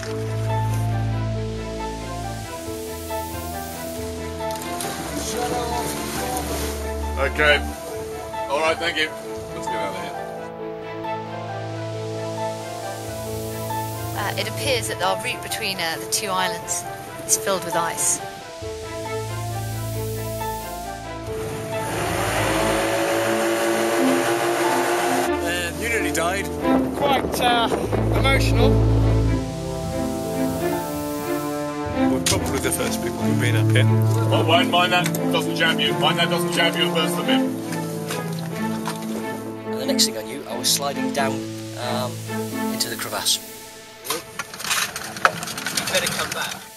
Okay. Alright, thank you. Let's get out of here. It appears that our route between the two islands is filled with ice. You nearly died. Quite emotional. We're probably the first people who've been up here. Oh, Wayne, mind that doesn't jam you. Mind that doesn't jam you at first of him. And the next thing I knew, I was sliding down into the crevasse. You better come back.